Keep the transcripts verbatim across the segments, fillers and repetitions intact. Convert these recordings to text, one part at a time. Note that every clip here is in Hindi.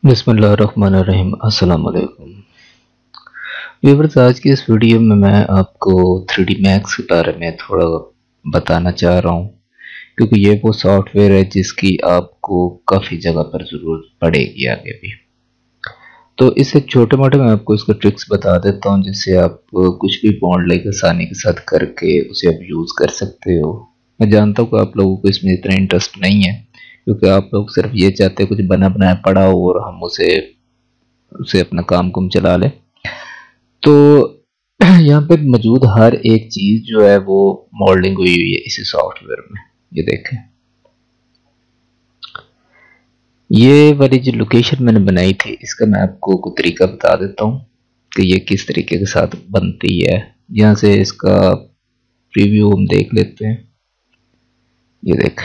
बिस्मिल्लाहिर्रहमानिर्रहीम। अस्सलाम वालेकुम व्यूअर्स, आज की इस वीडियो में मैं आपको थ्री डी मैक्स के बारे में थोड़ा बताना चाह रहा हूँ, क्योंकि ये वो सॉफ्टवेयर है जिसकी आपको काफ़ी जगह पर ज़रूरत पड़ेगी आगे भी। तो इससे छोटे मोटे मैं आपको इसका ट्रिक्स बता देता हूँ, जिससे आप कुछ भी मॉडलिंग आसानी के साथ करके उसे आप यूज़ कर सकते हो। मैं जानता हूँ कि आप लोगों को इसमें इतना इंटरेस्ट नहीं है, क्योंकि आप लोग सिर्फ ये चाहते हैं कुछ बना बनाया पड़ा हो और हम उसे उसे अपना काम कुम चला लें। तो यहाँ पे मौजूद हर एक चीज़ जो है वो मॉडलिंग हुई हुई है इसी सॉफ्टवेयर में। ये देखें, ये वाली जो लोकेशन मैंने बनाई थी इसका मैं आपको कुछ तरीका बता देता हूँ कि ये किस तरीके के साथ बनती है। यहाँ से इसका प्रीव्यू हम देख लेते हैं। ये देख,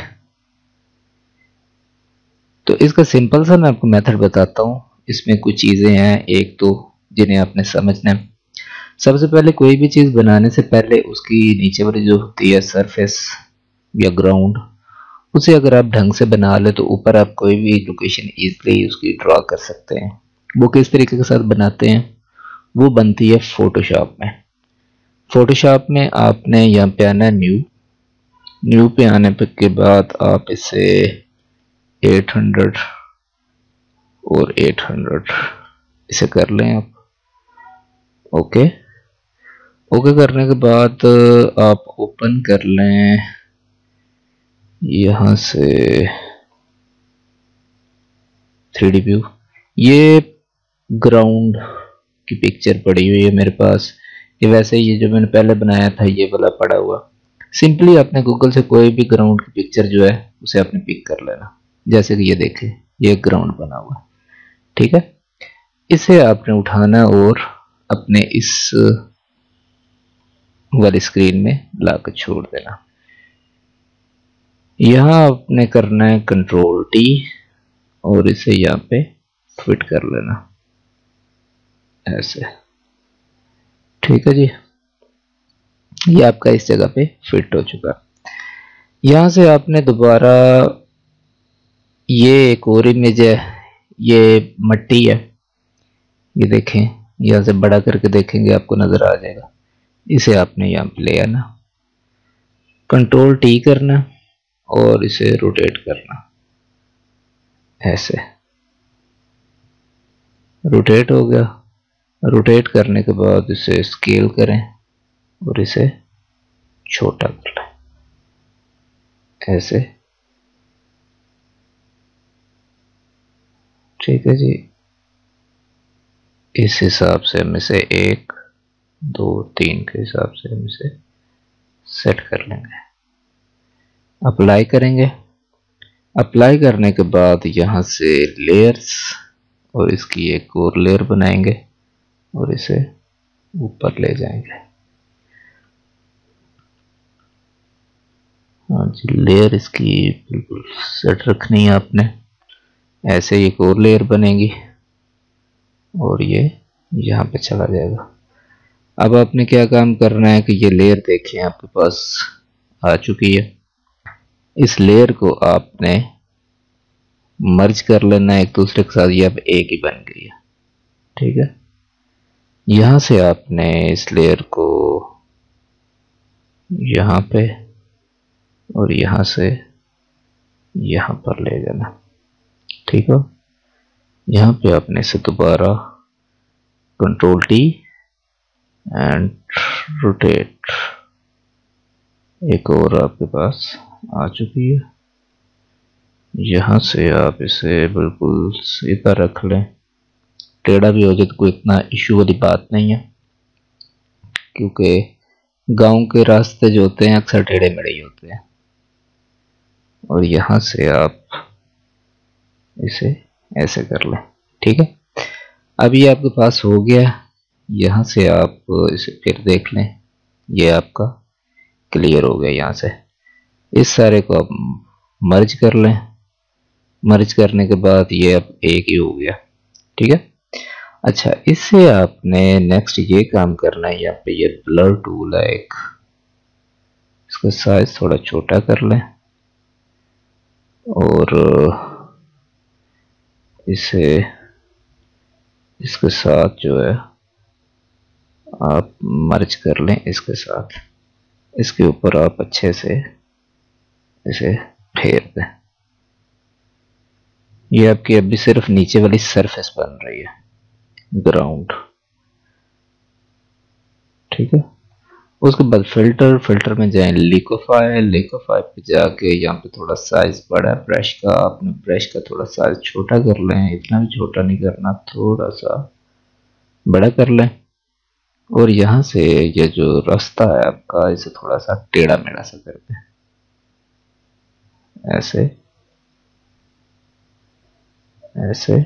तो इसका सिंपल सा मैं आपको मेथड बताता हूँ। इसमें कुछ चीज़ें हैं एक तो जिन्हें आपने समझना है। सबसे पहले कोई भी चीज़ बनाने से पहले उसकी नीचे वाली जो होती है सरफेस या ग्राउंड, उसे अगर आप ढंग से बना ले तो ऊपर आप कोई भी लोकेशन इजीली उसकी ड्रॉ कर सकते हैं। वो किस तरीके के साथ बनाते हैं, वो बनती है फोटोशॉप में। फोटोशॉप में आपने यहाँ पे आना है न्यू। न्यू पे आने पे के बाद आप इसे एट हंड्रेड और एट हंड्रेड इसे कर लें आप। ओके ओके करने के बाद आप ओपन कर लें यहाँ से थ्री डी व्यू। ये ग्राउंड की पिक्चर पड़ी हुई है मेरे पास। ये वैसे ये जो मैंने पहले बनाया था ये वाला पड़ा हुआ। सिंपली आपने गूगल से कोई भी ग्राउंड की पिक्चर जो है उसे आपने पिक कर लेना। जैसे कि ये देखें, ये ग्राउंड बना हुआ है, ठीक है। इसे आपने उठाना और अपने इस वाली स्क्रीन में लाकर छोड़ देना। यहाँ आपने करना है कंट्रोल टी और इसे यहाँ पे फिट कर लेना ऐसे, ठीक है जी। ये आपका इस जगह पे फिट हो चुका। यहाँ से आपने दोबारा, ये एक और इमेज है, ये मट्टी है। ये देखें, यहाँ से बड़ा करके देखेंगे आपको नजर आ जाएगा। इसे आपने यहाँ पे ले आना, कंट्रोल टी करना और इसे रोटेट करना ऐसे। रोटेट हो गया। रोटेट करने के बाद इसे स्केल करें और इसे छोटा कर लें ऐसे, ठीक है जी। इस हिसाब से हम इसे एक दो तीन के हिसाब से हम इसे सेट कर लेंगे। अप्लाई करेंगे। अप्लाई करने के बाद यहाँ से लेयर्स और इसकी एक और लेयर बनाएंगे और इसे ऊपर ले जाएंगे। हाँ जी, लेयर इसकी बिल्कुल सेट रखनी है आपने। ऐसे एक और लेयर बनेगी और ये यहाँ पे चला जाएगा। अब आपने क्या काम करना है कि ये लेयर देखें आपके पास आ चुकी है। इस लेयर को आपने मर्ज कर लेना है एक दूसरे के साथ। ये अब एक ही बन गई है, ठीक है। यहाँ से आपने इस लेयर को यहाँ पे और यहाँ से यहाँ पर ले जाना, ठीक है। यहाँ पे आपने इसे दोबारा कंट्रोल टी एंड रोटेट, एक और आपके पास आ चुकी है। यहाँ से आप इसे बिल्कुल सीधा रख लें। टेढ़ा भी हो जाए तो कोई इतना इशू वाली बात नहीं है, क्योंकि गांव के रास्ते जो होते हैं अक्सर टेढ़े मेढ़े ही होते हैं। और यहाँ से आप इसे ऐसे कर लें, ठीक है। अब ये आपके पास हो गया। यहाँ से आप इसे फिर देख लें, ये आपका क्लियर हो गया। यहाँ से इस सारे को आप मर्ज कर लें। मर्ज करने के बाद ये अब एक ही हो गया, ठीक है। अच्छा, इससे आपने नेक्स्ट ये काम करना है। यहाँ पे ये ब्लर टूल है एक, इसका साइज थोड़ा छोटा कर लें और इसे इसके साथ जो है आप मर्ज कर लें इसके साथ, इसके ऊपर आप अच्छे से इसे फेर दें। ये आपकी अभी सिर्फ नीचे वाली सरफेस बन रही है, ग्राउंड, ठीक है। उसके बाद फिल्टर, फिल्टर में जाएं लिक्विफाई, लिक्विफाई पे जाके यहाँ पे थोड़ा साइज बड़ा है ब्रश का, आपने ब्रश का थोड़ा साइज छोटा कर लें, इतना भी छोटा नहीं करना, थोड़ा सा बड़ा कर लें। और यहाँ से ये जो रास्ता है आपका, इसे थोड़ा सा टेढ़ा मेढ़ा सा कर दें, ऐसे ऐसे।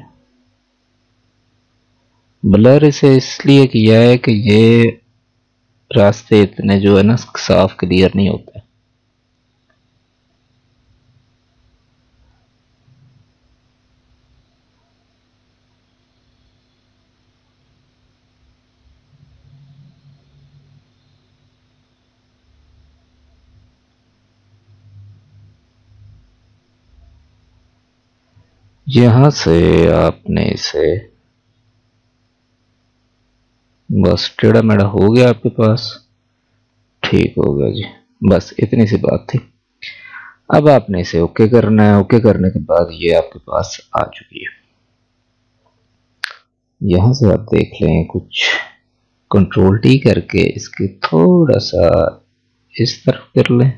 ब्लर इसे इसलिए किया है कि ये रास्ते इतने जो है ना साफ क्लियर नहीं होते। यहां से आपने इसे बस टेढ़ा मेढ़ा हो गया आपके पास, ठीक हो गया जी, बस इतनी सी बात थी। अब आपने इसे ओके करना है। ओके करने के बाद ये आपके पास आ चुकी है। यहां से आप देख लें, कुछ कंट्रोल टी करके इसके थोड़ा सा इस तरफ कर लें,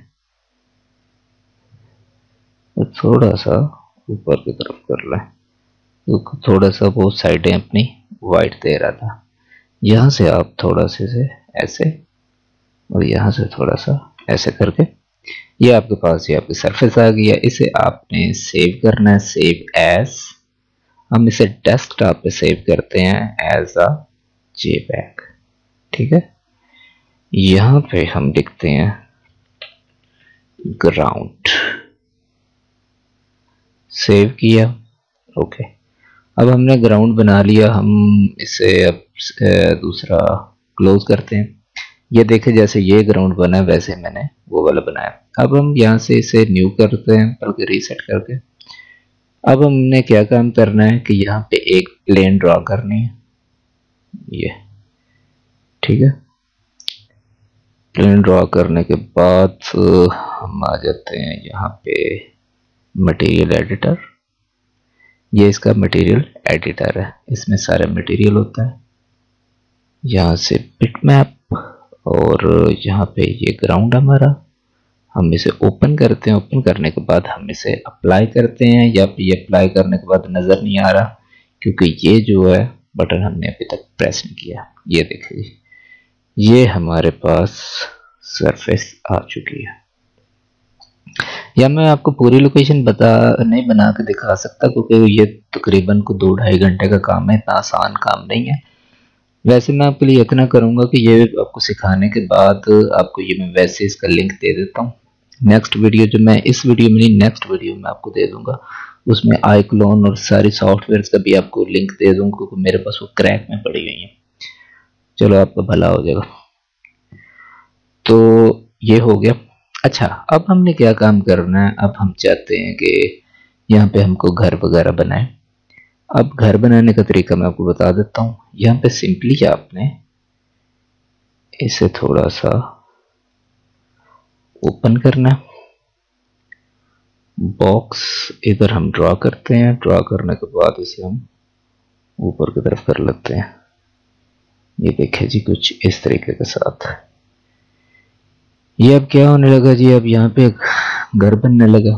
थोड़ा सा ऊपर की तरफ कर लें, तो थोड़ा सा वो साइडें अपनी वाइट दे रहा था। यहां से आप थोड़ा से से ऐसे और यहां से थोड़ा सा ऐसे करके ये आपके पास ये आपकी सरफेस आ गई है। इसे आपने सेव करना है, सेव एज। हम इसे डेस्कटॉप पे सेव करते हैं एज अ जेपीईजी, ठीक है। यहां पे हम लिखते हैं ग्राउंड, सेव किया, ओके। अब हमने ग्राउंड बना लिया, हम इसे अब दूसरा क्लोज करते हैं। ये देखें जैसे ये ग्राउंड बना है वैसे मैंने वो वाला बनाया। अब हम यहाँ से इसे न्यू करते हैं, बल्कि रीसेट करके। अब हमने क्या काम करना है कि यहाँ पे एक प्लेन ड्रॉ करनी है, ये, ठीक है। प्लेन ड्रॉ करने के बाद हम आ जाते हैं यहाँ पे मटेरियल एडिटर। ये इसका मटेरियल एडिटर है, इसमें सारा मटेरियल होता है। यहाँ से बिटमैप, और यहाँ पे ये ग्राउंड हमारा, हम इसे ओपन करते हैं। ओपन करने के बाद हम इसे अप्लाई करते हैं, या ये अप्लाई करने के बाद नज़र नहीं आ रहा क्योंकि ये जो है बटन हमने अभी तक प्रेस नहीं किया। ये देखिए, ये हमारे पास सरफेस आ चुकी है। या मैं आपको पूरी लोकेशन बता नहीं बना के दिखा सकता क्योंकि ये तकरीबन को दो ढाई घंटे का काम है, इतना आसान काम नहीं है। वैसे मैं आपके लिए इतना करूंगा कि ये आपको सिखाने के बाद आपको ये मैं वैसे इसका लिंक दे देता हूँ। नेक्स्ट वीडियो जो मैं इस वीडियो में नहीं नेक्स्ट वीडियो में आपको दे दूंगा, उसमें आईक्लोन और सारी सॉफ्टवेयर का भी आपको लिंक दे दूंगा क्योंकि मेरे पास वो क्रैक में पड़ी हुई है। चलो आपका भला हो जाएगा। तो ये हो गया। अच्छा, अब हमने क्या काम करना है, अब हम चाहते हैं कि यहाँ पे हमको घर वगैरह बनाए। अब घर बनाने का तरीका मैं आपको बता देता हूँ। यहाँ पे सिंपली आपने इसे थोड़ा सा ओपन करना, बॉक्स इधर हम ड्रॉ करते हैं। ड्रॉ करने के बाद इसे हम ऊपर की तरफ कर लेते हैं। ये देखिए जी, कुछ इस तरीके के साथ ये अब क्या होने लगा जी, अब यहाँ पे घर बनने लगा।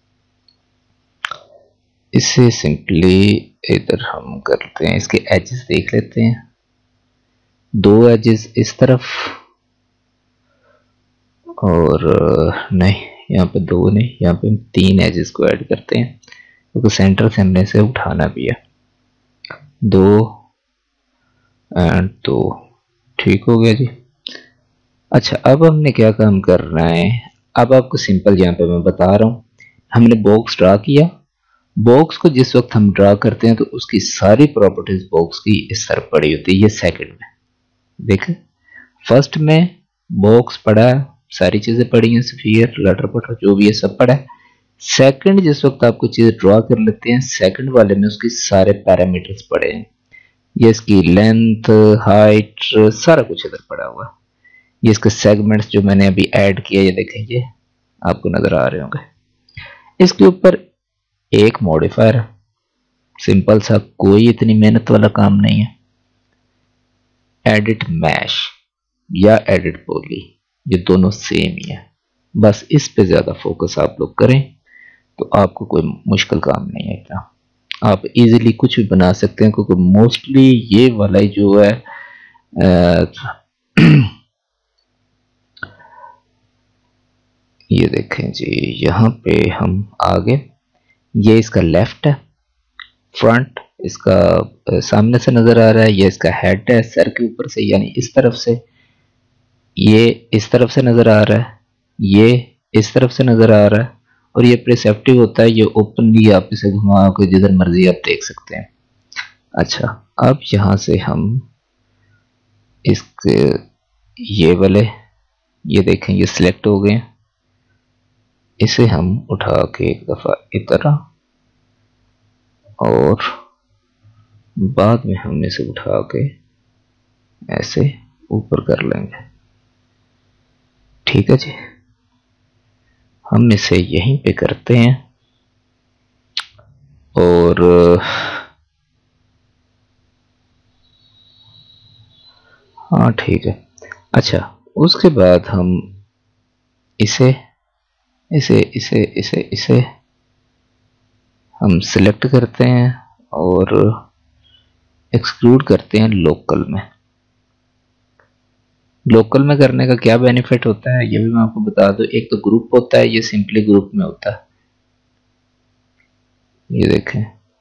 इसे सिंपली इधर हम करते हैं, इसके एजेस देख लेते हैं। दो एजेस इस तरफ, और नहीं यहाँ पे दो नहीं, यहाँ पे हम तीन एजेस को ऐड करते हैं क्योंकि सेंटर से हमने इसे उठाना भी है। दो एंड दो, ठीक हो गया जी। अच्छा, अब हमने क्या काम करना है, अब आपको सिंपल यहाँ पे मैं बता रहा हूँ। हमने बॉक्स ड्रा किया, बॉक्स को जिस वक्त हम ड्रा करते हैं तो उसकी सारी प्रॉपर्टीज बॉक्स की इस तरफ पड़ी होती है। ये सेकंड में देखें, फर्स्ट में बॉक्स पड़ा है, सारी चीजें पड़ी हैं, स्फीयर लटर पटर जो भी है सब पड़ा है। सेकंड जिस वक्त आपको चीज ड्रॉ कर लेते हैं, सेकंड वाले में उसके सारे पैरामीटर्स पड़े हैं। ये इसकी लेंथ, हाइट, सारा कुछ इधर पड़ा हुआ है। ये इसके सेगमेंट्स जो मैंने अभी ऐड किया, ये देखें, ये आपको नजर आ रहे होंगे। इसके ऊपर एक मॉडिफायर, सिंपल सा, कोई इतनी मेहनत वाला काम नहीं है, एडिट मैश या एडिट पॉली, ये दोनों सेम ही है। बस इस पे ज्यादा फोकस आप लोग करें तो आपको कोई मुश्किल काम नहीं है इतना, आप इजीली कुछ भी बना सकते हैं, क्योंकि मोस्टली ये वाला जो है आ, ये देखें जी, यहाँ पे हम आगे, ये इसका लेफ्ट है, फ्रंट इसका आ, सामने से नजर आ रहा है, ये इसका हेड है सर के ऊपर से, यानी इस तरफ से, ये इस तरफ से नजर आ रहा है, ये इस तरफ से नजर आ रहा है, और ये प्रिसेप्टिव होता है, ये ओपनली आप इसे घुमा के जिधर मर्जी आप देख सकते हैं। अच्छा, अब यहां से हम इसके ये वाले, ये देखें, ये सिलेक्ट हो गए, इसे हम उठा के एक दफा इधर, और बाद में हम इसे उठा के ऐसे ऊपर कर लेंगे। ठीक है जी, हम इसे यहीं पे करते हैं, और हाँ ठीक है। अच्छा, उसके बाद हम इसे इसे इसे इसे इसे हम सिलेक्ट करते हैं और एक्सक्लूड करते हैं लोकल में। लोकल में करने का क्या बेनिफिट होता है ये भी मैं आपको बता दूं। एक तो ग्रुप होता है, ये सिंपली ग्रुप में होता है, ये देखें,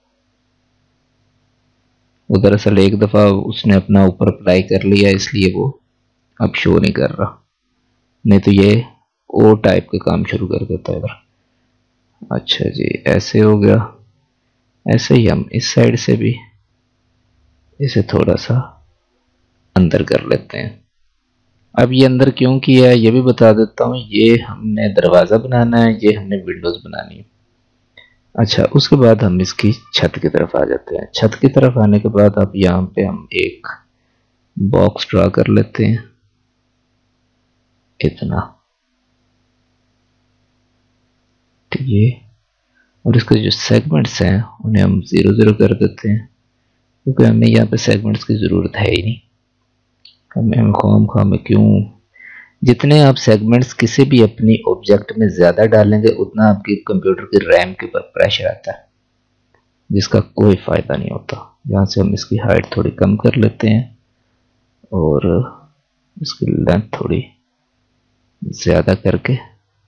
वो दरअसल एक दफा उसने अपना ऊपर अप्लाई कर लिया इसलिए वो अब शो नहीं कर रहा, नहीं तो ये ओ टाइप के काम शुरू कर देता है इधर। अच्छा जी, ऐसे हो गया। ऐसे ही हम इस साइड से भी इसे थोड़ा सा अंदर कर लेते हैं। अब ये अंदर क्यों किया है ये भी बता देता हूँ। ये हमने दरवाज़ा बनाना है, ये हमने विंडोज़ बनानी है। अच्छा, उसके बाद हम इसकी छत की तरफ आ जाते हैं। छत की तरफ आने के बाद अब यहाँ पे हम एक बॉक्स ड्रा कर लेते हैं, इतना, ठीक है। और इसके जो सेगमेंट्स हैं उन्हें हम ज़ीरो ज़ीरो कर देते हैं, क्योंकि हमें यहाँ पे सेगमेंट्स की ज़रूरत है ही नहीं। हमें खाम खाम में क्यों, जितने आप सेगमेंट्स किसी भी अपनी ऑब्जेक्ट में ज़्यादा डालेंगे उतना आपकी कंप्यूटर की रैम के ऊपर प्रेशर आता है, जिसका कोई फ़ायदा नहीं होता। यहाँ से हम इसकी हाइट थोड़ी कम कर लेते हैं और इसकी लेंथ थोड़ी ज़्यादा करके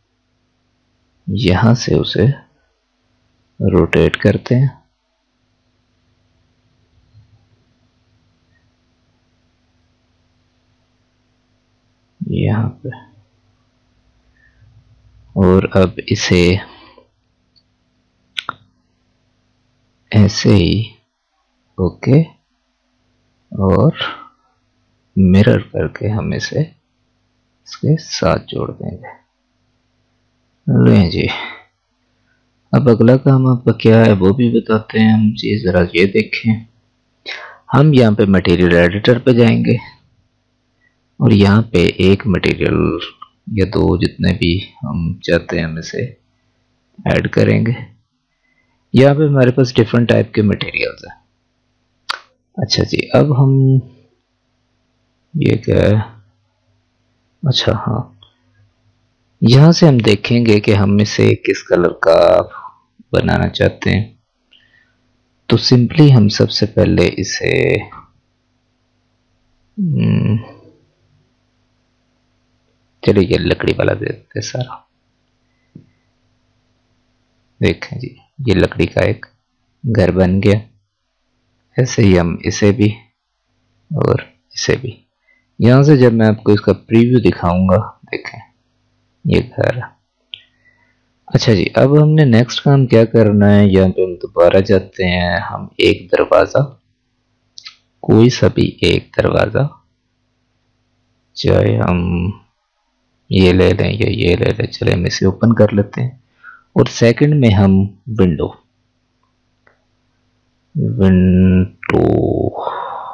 यहाँ से उसे रोटेट करते हैं। यहाँ पे, और अब इसे ऐसे ही ओके और मिरर करके हम इसे इसके साथ जोड़ देंगे। लें जी, अब अगला काम आपका क्या है वो भी बताते हैं हम जी। जरा ये देखें, हम यहाँ पे मटेरियल एडिटर पे जाएंगे और यहाँ पे एक मटेरियल या दो जितने भी हम चाहते हैं हम इसे ऐड करेंगे। यहाँ पे हमारे पास डिफरेंट टाइप के मटेरियल्स हैं। अच्छा जी, अब हम ये क्या है, अच्छा हाँ, यहाँ से हम देखेंगे कि हम इसे किस कलर का बनाना चाहते हैं। तो सिंपली हम सबसे पहले इसे चलिए ये लकड़ी वाला दे देते सारा। देखें जी, ये लकड़ी का एक घर बन गया। ऐसे ही हम इसे भी और इसे भी, यहाँ से जब मैं आपको इसका प्रीव्यू दिखाऊंगा, देखें ये घर। अच्छा जी, अब हमने नेक्स्ट काम क्या करना है, यहाँ पे हम दोबारा जाते हैं। हम एक दरवाज़ा, कोई सा भी एक दरवाज़ा, चाहे हम ये ले लें या ये ले लें, चले हम इसे ओपन कर लेते हैं। और सेकंड में हम विंडो विंडो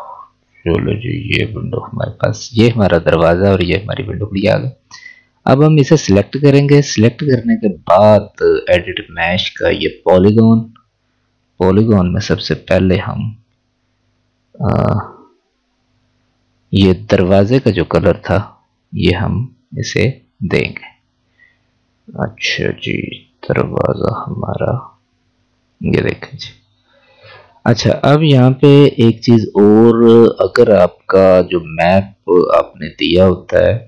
चलो जी, ये विंडो हमारे पास, ये हमारा दरवाज़ा और ये हमारी विंडो खुली आ गई। अब हम इसे सिलेक्ट करेंगे। सिलेक्ट करने के बाद एडिट मैश का ये पॉलीगॉन, पॉलीगॉन में सबसे पहले हम आ, ये दरवाजे का जो कलर था ये हम इसे देंगे। अच्छा जी, दरवाज़ा हमारा ये देखें जी। अच्छा, अब यहाँ पे एक चीज़ और, अगर आपका जो मैप आपने दिया होता है,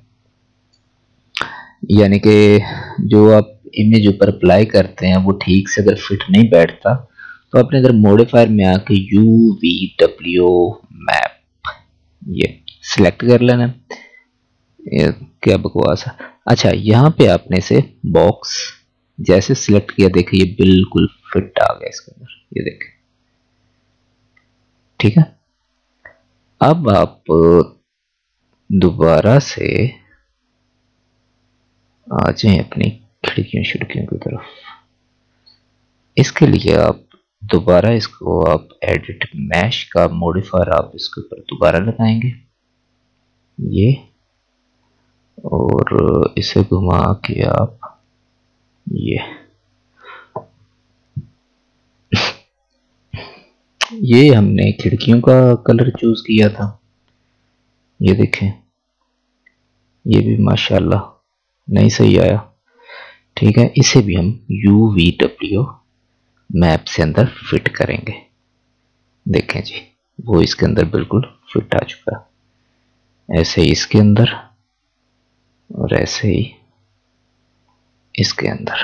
यानी कि जो आप इमेज ऊपर अप्लाई करते हैं वो ठीक से अगर फिट नहीं बैठता, तो आपने अगर मॉडिफायर में आके यू वी डब्ल्यू मैप ये सिलेक्ट कर लेना। ये क्या बकवास है। अच्छा, यहाँ पे आपने से बॉक्स जैसे सिलेक्ट किया, देखिए ये बिल्कुल फिट आ गया इसके अंदर, ये देखें, ठीक है। अब आप दोबारा से आ जाएं अपनी खिड़कियों खिड़कियों की तरफ। इसके लिए आप दोबारा इसको आप एडिट मैश का मॉडिफायर आप इसके ऊपर दोबारा लगाएंगे ये, और इसे घुमा के आप ये ये हमने खिड़कियों का कलर चूज किया था, ये देखें, ये भी माशाल्लाह नहीं सही आया, ठीक है। इसे भी हम यू वी डब्ल्यू मैप से अंदर फिट करेंगे। देखें जी, वो इसके अंदर बिल्कुल फिट आ चुका है। ऐसे ही इसके अंदर और ऐसे ही इसके अंदर,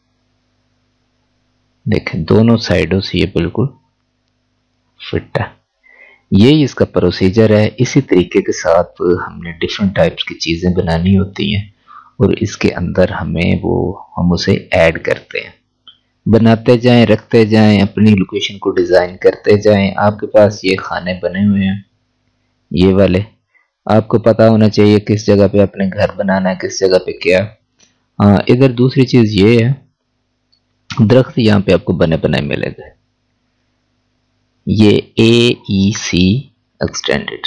देखें दोनों साइडों से ये बिल्कुल फिट है। यही इसका प्रोसीजर है। इसी तरीके के साथ हमने डिफरेंट टाइप्स की चीज़ें बनानी होती हैं और इसके अंदर हमें वो हम उसे ऐड करते हैं, बनाते जाएं, रखते जाएं, अपनी लोकेशन को डिज़ाइन करते जाएं। आपके पास ये खाने बने हुए हैं ये वाले, आपको पता होना चाहिए किस जगह पे अपने घर बनाना है, किस जगह पे क्या। हाँ, इधर दूसरी चीज़ ये है, दरख्त यहाँ पे आपको बने बनाए मिलेंगे। ये ए ई सी एक्सटेंडेड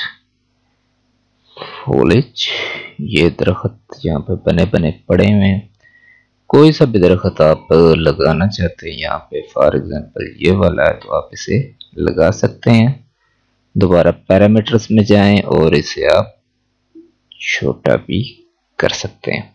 फॉलेज, ये दरख्त यहाँ पे बने बने पड़े हुए हैं। कोई सा भी दरख्त आप लगाना चाहते हैं यहाँ पे, फॉर एग्जांपल ये वाला है, तो आप इसे लगा सकते हैं। दोबारा पैरामीटर्स में जाएं और इसे आप छोटा भी कर सकते हैं।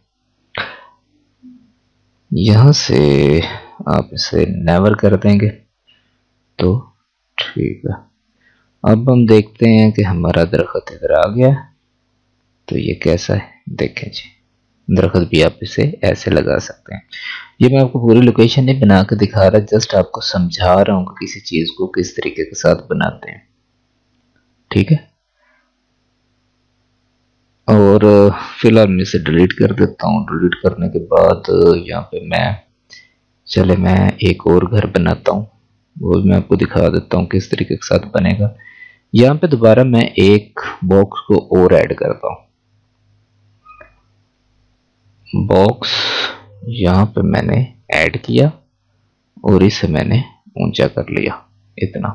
यहाँ से आप इसे नेवर कर देंगे तो ठीक है। अब हम देखते हैं कि हमारा दरख्त इधर आ गया, तो ये कैसा है, देखें जी, दरख्त भी आप इसे ऐसे लगा सकते हैं। ये मैं आपको पूरी लोकेशन नहीं बना के दिखा रहा, जस्ट आपको समझा रहा हूँ कि किसी चीज़ को किस तरीके के साथ बनाते हैं, ठीक है। और फिलहाल मैं इसे डिलीट कर देता हूँ। डिलीट करने के बाद यहाँ पे मैं, चले मैं एक और घर बनाता हूँ, वो भी मैं आपको दिखा देता हूँ किस तरीके के साथ बनेगा। यहाँ पे दोबारा मैं एक बॉक्स को और ऐड करता हूँ। बॉक्स यहाँ पे मैंने ऐड किया और इसे मैंने ऊंचा कर लिया इतना।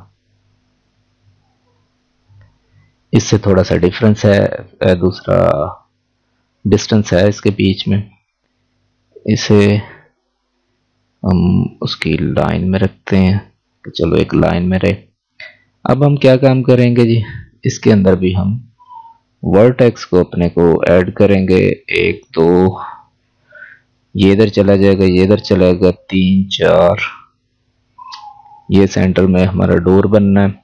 इससे थोड़ा सा डिफरेंस है, दूसरा डिस्टेंस है इसके बीच में। इसे हम उसकी लाइन में रखते हैं, तो चलो एक लाइन में रहे। अब हम क्या काम करेंगे जी, इसके अंदर भी हम वर्टेक्स को अपने को ऐड करेंगे। एक दो, ये इधर चला जाएगा, ये इधर चला जाएगा, तीन चार, ये सेंटर में हमारा डोर बनना है।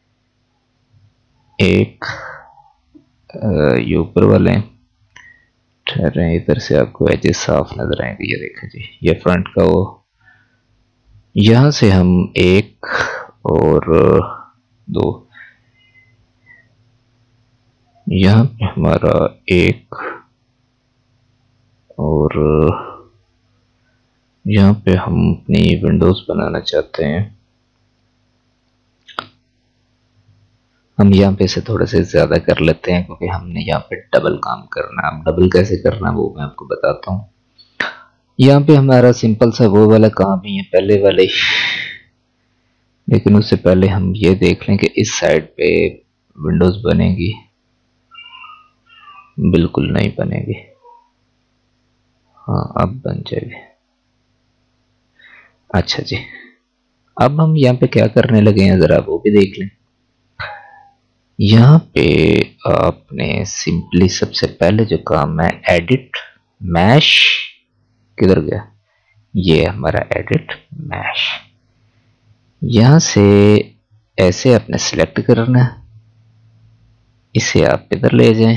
एक ये ऊपर वाले ठहरे, इधर से आपको एजेस साफ नजर आएंगे, ये देखें जी, ये फ्रंट का वो। यहां से हम एक और दो, यहाँ पे हमारा एक और यहाँ पे हम अपनी विंडोज बनाना चाहते हैं। हम यहाँ पे से थोड़े से ज्यादा कर लेते हैं क्योंकि हमने यहाँ पे डबल काम करना है। अब डबल कैसे करना है वो मैं आपको बताता हूँ। यहाँ पे हमारा सिंपल सा वो वाला काम ही है, पहले वाले, लेकिन उससे पहले हम ये देख लें कि इस साइड पे विंडोज बनेगी? बिल्कुल नहीं बनेगी। हाँ अब बन जाएगी। अच्छा जी, अब हम यहाँ पे क्या करने लगे हैं जरा वो भी देख लें। यहाँ पे आपने सिंपली सबसे पहले जो काम है एडिट मैश, किधर गया, ये हमारा एडिट मैश। यहां से ऐसे आपने सिलेक्ट करना है, इसे आप इधर ले जाएं,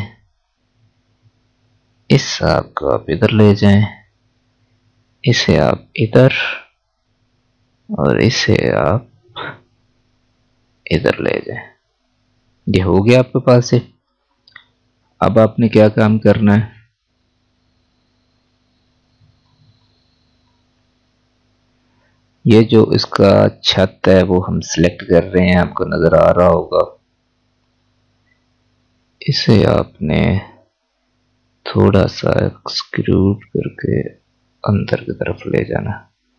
इस आप को आप इधर ले जाएं, इसे आप इधर, और इसे आप इधर ले जाएं। ये हो गया आपके पास से। अब आपने क्या काम करना है, ये जो इसका छत है वो हम सिलेक्ट कर रहे हैं, आपको नजर आ रहा होगा। इसे आपने थोड़ा सा एक्सक्लूड करके अंदर की तरफ ले जाना।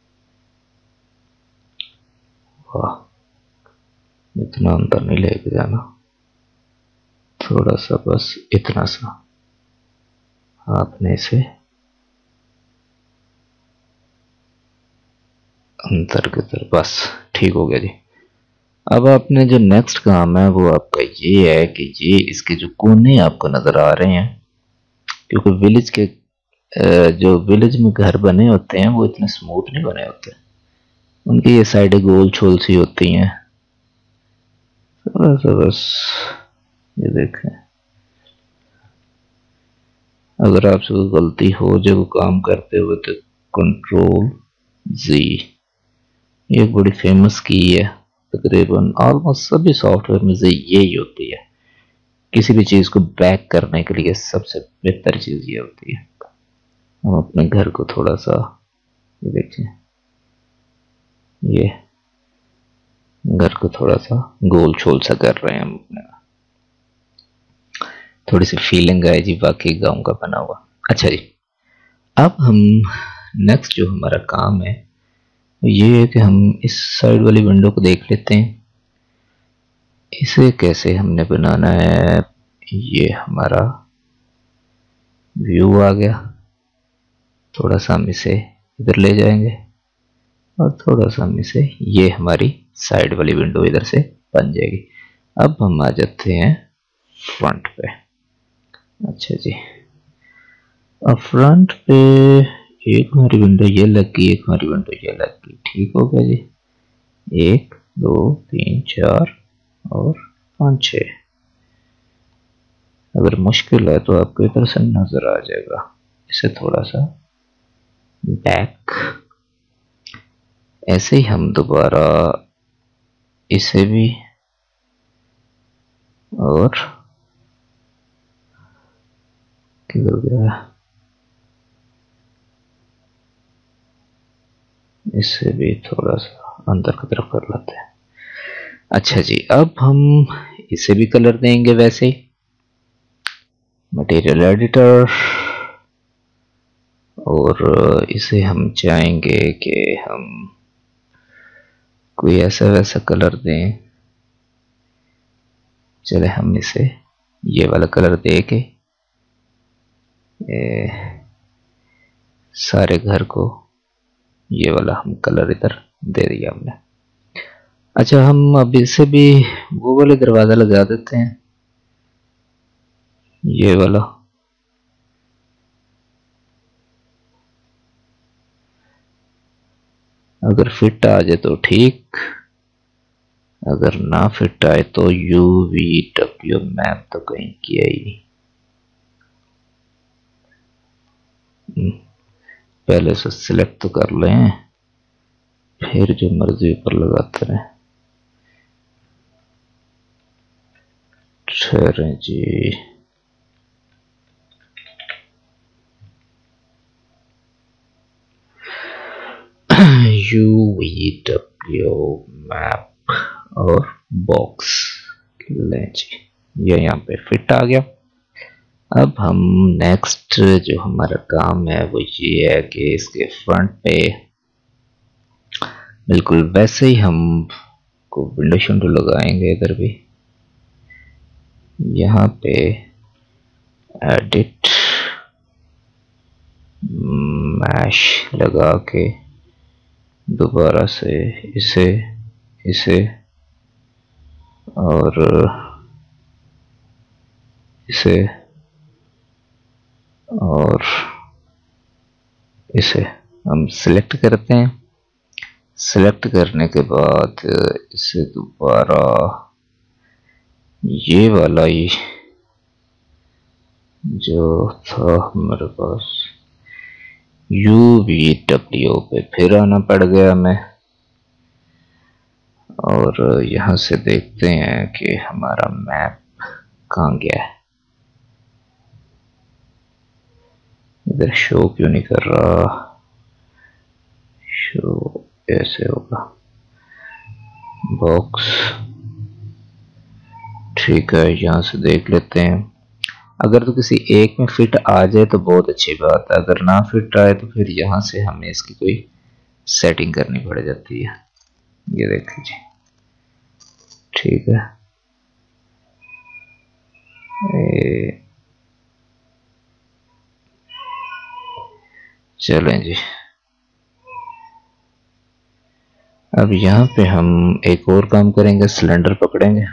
वाह, इतना अंदर नहीं लेके जाना, थोड़ा सा, बस इतना सा आपने इसे अंदर की तरफ, बस ठीक हो गया जी। अब आपने जो नेक्स्ट काम है वो आपका ये है कि ये इसके जो कोने आपको नजर आ रहे हैं, क्योंकि विलेज के जो विलेज में घर बने होते हैं वो इतने स्मूथ नहीं बने होते, उनकी ये साइडें गोल छोल सी होती हैं। थोड़ा सा बस ये देखें, अगर आपसे कोई गलती हो जो वो काम करते हुए तो कंट्रोल जी, ये एक बड़ी फेमस की है, तकरीबन ऑलमोस्ट सभी सॉफ्टवेयर में से यही होती है। किसी भी चीज को बैक करने के लिए सबसे बेहतर चीज ये होती है। हम अपने घर को थोड़ा सा, ये देखिए, ये घर को थोड़ा सा गोल छोल सा कर रहे हैं हम अपने, थोड़ी सी फीलिंग आए जी वाकई गांव का बना हुआ। अच्छा जी, अब हम नेक्स्ट जो हमारा काम है ये है कि हम इस साइड वाली विंडो को देख लेते हैं। इसे कैसे हमने बनाना है, ये हमारा व्यू आ गया, थोड़ा सा हम इसे इधर ले जाएंगे और थोड़ा सा हम इसे, ये हमारी साइड वाली विंडो इधर से बन जाएगी। अब हम आ जाते हैं फ्रंट पे। अच्छा जी, अब फ्रंट पे एक हमारी विंडो ये लग गई, एक हमारी विंडो ये लग गई, ठीक हो गया जी। एक दो तीन चार और पाँच छः। अगर मुश्किल है तो आपको इधर से नजर आ जाएगा, इसे थोड़ा सा बैक, ऐसे ही हम दोबारा इसे भी, और किधर गया, इसे भी थोड़ा सा अंदर की तरफ कर लेते हैं। अच्छा जी, अब हम इसे भी कलर देंगे वैसे ही, मटेरियल एडिटर, और इसे हम चाहेंगे कि हम कोई ऐसा वैसा कलर दें। चले हम इसे ये वाला कलर दे के ए, सारे घर को ये वाला हम कलर इधर दे दिया हमने। अच्छा, हम अब इसे भी वो वाले दरवाजा लगा देते हैं, ये वाला। अगर फिट आ जाए तो ठीक, अगर ना फिट आए तो यू वी डब्ल्यू मैप तो कहीं किया ही नहीं। पहले से सिलेक्ट तो कर लें, फिर जो मर्जी ऊपर लगाते रहे। ठहरे जी, यू वी डब्ल्यू मैप और बॉक्स लें जी, ये यहाँ पे फिट आ गया। अब हम नेक्स्ट जो हमारा काम है वो ये है कि इसके फ्रंट पे बिल्कुल वैसे ही हम को विंडो शिंडो लगाएंगे इधर भी। यहाँ पे एडिट मैश लगा के दोबारा से इसे इसे और इसे और इसे हम सिलेक्ट करते हैं। सिलेक्ट करने के बाद इसे दोबारा ये वाला ही जो था हमारे पास यू वी डब्ल्यू पे फिर आना पड़ गया हमें, और यहाँ से देखते हैं कि हमारा मैप कहाँ गया है। इधर शो क्यों नहीं कर रहा? शो ऐसे होगा, बॉक्स, ठीक है। यहाँ से देख लेते हैं, अगर तो किसी एक में फिट आ जाए तो बहुत अच्छी बात है, अगर ना फिट आए तो फिर यहाँ से हमें इसकी कोई सेटिंग करनी पड़ जाती है। ये देख लीजिए, ठीक है। ए... चलें जी, अब यहाँ पे हम एक और काम करेंगे, सिलेंडर पकड़ेंगे।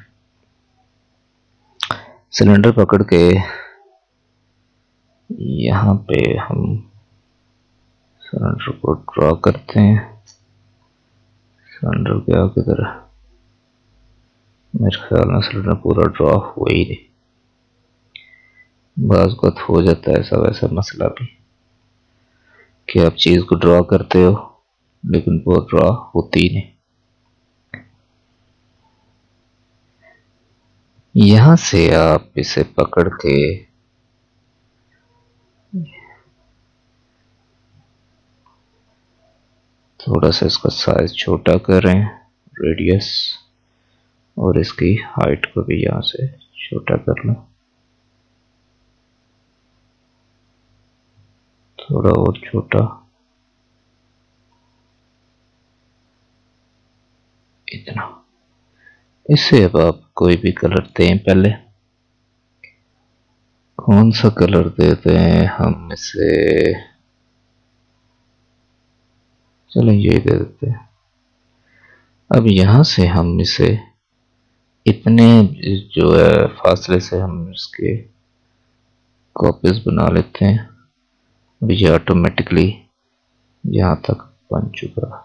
सिलेंडर पकड़ के यहाँ पे हम सिलेंडर को ड्रॉ करते हैं। सिलेंडर क्या किधर है? मेरे ख्याल में सिलेंडर पूरा ड्रॉ हुआ ही नहीं, बाज़ वक़्त हो जाता है ऐसा वैसा मसला भी कि आप चीज़ को ड्रॉ करते हो लेकिन वो ड्रॉ होती ही नहीं। यहाँ से आप इसे पकड़ के थोड़ा सा इसका साइज छोटा करें, रेडियस, और इसकी हाइट को भी यहाँ से छोटा कर लें, थोड़ा और छोटा, इतना। इसे अब आप कोई भी कलर दें। पहले कौन सा कलर देते हैं हम इसे? चलो ये दे देते हैं। अब यहाँ से हम इसे इतने जो है फासले से हम इसके कॉपीज बना लेते हैं, और ये ऑटोमेटिकली यहाँ तक बन चुका।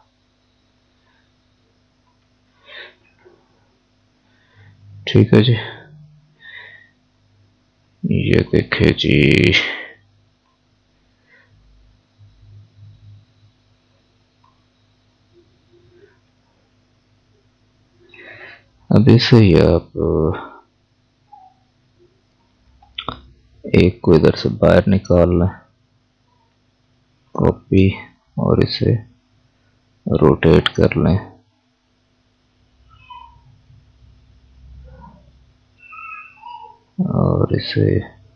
ठीक है जी, ये देखे जी, अब इसे ही आप एक को इधर से बाहर निकाल लें, कॉपी, और इसे रोटेट कर लें, और इसे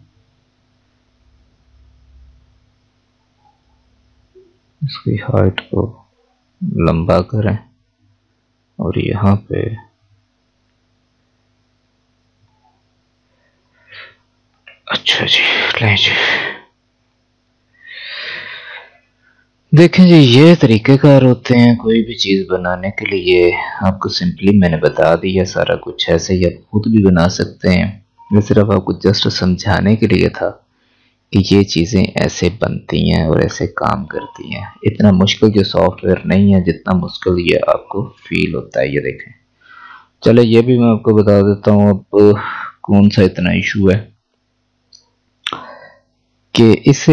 इसकी हाइट को लंबा करें, और यहाँ पे अच्छा जी, लें जी, देखें जी, ये तरीक़ेकार होते हैं कोई भी चीज़ बनाने के लिए। आपको सिंपली मैंने बता दिया सारा कुछ, ऐसे ही आप खुद भी बना सकते हैं। ये सिर्फ आपको जस्ट समझाने के लिए था कि ये चीज़ें ऐसे बनती हैं और ऐसे काम करती हैं। इतना मुश्किल जो सॉफ्टवेयर नहीं है जितना मुश्किल ये आपको फील होता है। ये देखें, चलो ये भी मैं आपको बता देता हूँ। अब कौन सा इतना इशू है कि इसे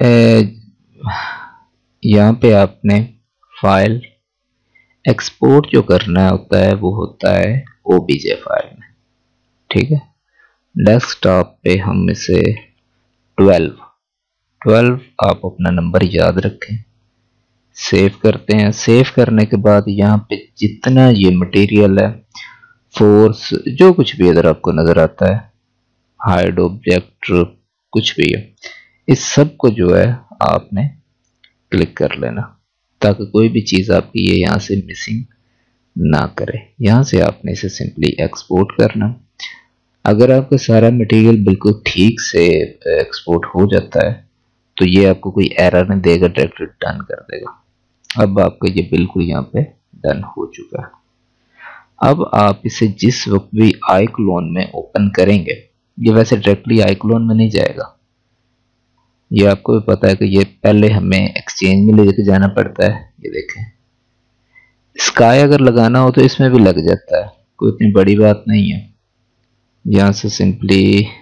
यहाँ पे आपने फाइल एक्सपोर्ट जो करना होता है वो होता है ओबीजे फाइल में, ठीक है। डेस्कटॉप पे हम इसे ट्वेल्व ट्वेल्व आप अपना नंबर याद रखें, सेव करते हैं। सेव करने के बाद यहाँ पे जितना ये मटेरियल है, फोर्स, जो कुछ भी इधर आपको नजर आता है, हाइड ऑब्जेक्ट, कुछ भी है, इस सब को जो है आपने क्लिक कर लेना ताकि कोई भी चीज़ आपकी ये यहाँ से मिसिंग ना करे। यहाँ से आपने इसे सिंपली एक्सपोर्ट करना। अगर आपका सारा मटेरियल बिल्कुल ठीक से एक्सपोर्ट हो जाता है तो ये आपको कोई एरर नहीं देगा, डायरेक्ट डन कर देगा। अब आपका ये बिल्कुल यहाँ पे डन हो चुका है। अब आप इसे जिस वक्त भी आई क्लोन में ओपन करेंगे, ये वैसे डायरेक्टली आई क्लोन में नहीं जाएगा, ये आपको भी पता है कि ये पहले हमें एक्सचेंज में लेके जाना पड़ता है। ये देखें, स्काई अगर लगाना हो तो इसमें भी लग जाता है, कोई इतनी बड़ी बात नहीं है। यहां से सिंपली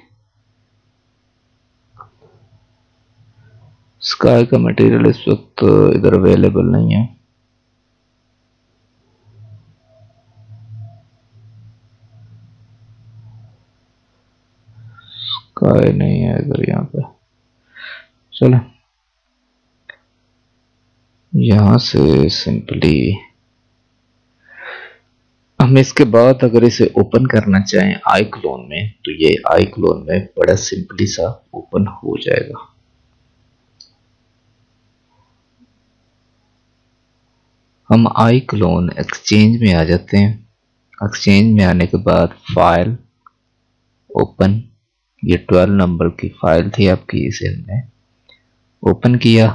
स्काई का मटेरियल इस वक्त इधर अवेलेबल नहीं है, स्काई नहीं है इधर यहाँ पे। चलो यहां से सिंपली हम इसके बाद अगर इसे ओपन करना चाहें आई क्लोन में तो ये आई क्लोन में बड़ा सिंपली सा ओपन हो जाएगा। हम आई क्लोन एक्सचेंज में आ जाते हैं। एक्सचेंज में आने के बाद फाइल ओपन, ये ट्वेल्व नंबर की फाइल थी आपकी, इसे हमने ओपन किया,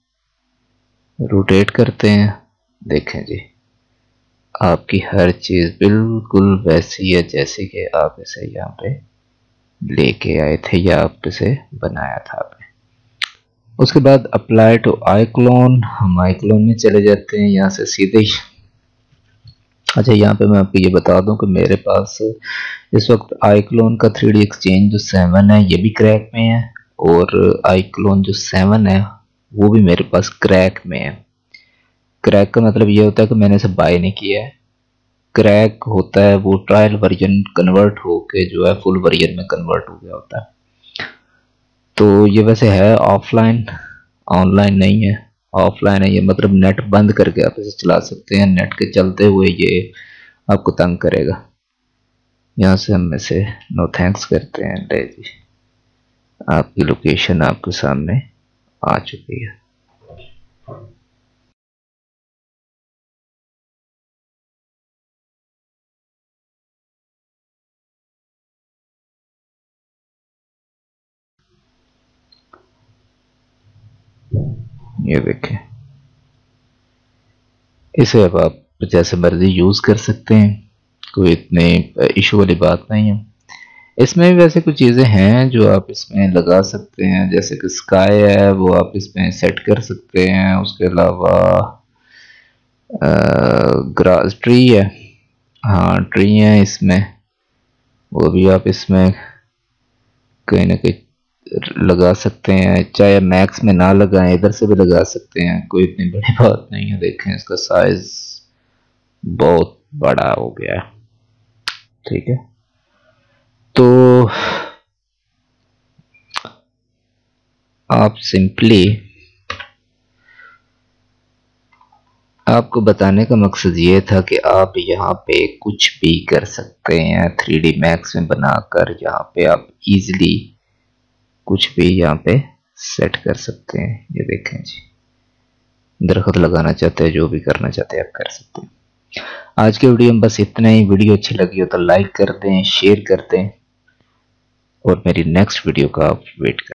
रोटेट करते हैं। देखें जी, आपकी हर चीज बिल्कुल वैसी है जैसे कि आप इसे यहाँ पे लेके आए थे या आप इसे बनाया था आपने। उसके बाद अप्लाई टू आई क्लोन, हम आई क्लोन में चले जाते हैं यहाँ से सीधे ही। अच्छा, यहाँ पे मैं आपको ये बता दूं कि मेरे पास इस वक्त आई क्लोन का थ्री डी एक्सचेंज जो सेवन है ये भी क्रैक में है, और आई क्लोन जो सेवन है वो भी मेरे पास क्रैक में है। क्रैक का मतलब ये होता है कि मैंने इसे बाय नहीं किया है। क्रैक होता है वो ट्रायल वर्जन कन्वर्ट होके जो है फुल वर्जन में कन्वर्ट हो गया होता है। तो ये वैसे है ऑफलाइन, ऑनलाइन नहीं है, ऑफलाइन है। ये मतलब नेट बंद करके आप इसे चला सकते हैं, नेट के चलते हुए ये आपको तंग करेगा। यहाँ से हम इसे नो थैंक्स करते हैं। ले जी, आपकी लोकेशन आपके सामने आ चुकी है। ये देखें, इसे अब आप जैसे मर्जी यूज कर सकते हैं, कोई इतने इशू वाली बात नहीं है। इसमें भी वैसे कुछ चीज़ें हैं जो आप इसमें लगा सकते हैं, जैसे कि स्काई है वो आप इसमें सेट कर सकते हैं। उसके अलावा ग्रास ट्री है, हाँ ट्री है इसमें, वो भी आप इसमें कहीं ना कहीं लगा सकते हैं। चाहे मैक्स में ना लगाएं, इधर से भी लगा सकते हैं, कोई इतनी बड़ी बात नहीं है। देखें इसका साइज बहुत बड़ा हो गया है, ठीक है। तो आप सिंपली, आपको बताने का मकसद ये था कि आप यहाँ पे कुछ भी कर सकते हैं थ्री डी मैक्स में बनाकर। यहाँ पे आप इजीली कुछ भी यहाँ पे सेट कर सकते हैं। ये देखें जी, दरख्त लगाना चाहते हैं, जो भी करना चाहते हैं आप कर सकते हैं। आज के वीडियो में बस इतना ही। वीडियो अच्छी लगी हो तो लाइक कर दें, शेयर कर दें, और मेरी नेक्स्ट वीडियो का आप वेट करें।